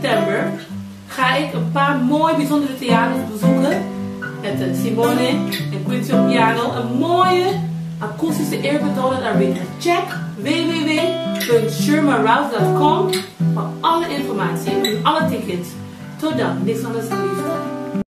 september ga ik een paar mooie bijzondere theaters bezoeken. Het Simone en Quincy op piano. Een mooie akoestische eerbetoon arena. Check www.shermarouse.com voor alle informatie en alle tickets. Tot dan, niks anders dan liefde.